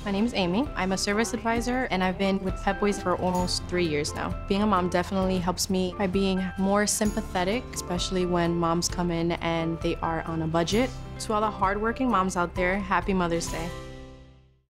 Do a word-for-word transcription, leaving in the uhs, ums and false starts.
My name is Amy. I'm a service advisor and I've been with Pep Boys for almost three years now. Being a mom definitely helps me by being more sympathetic, especially when moms come in and they are on a budget. To all the hardworking moms out there, happy Mother's Day.